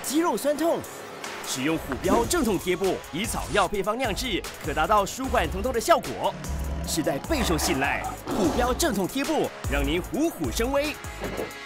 肌肉酸痛。使用虎标镇痛贴布，以草药配方酿制，可达到舒缓疼痛的效果。世代备受信赖，虎标镇痛贴布让您虎虎生威。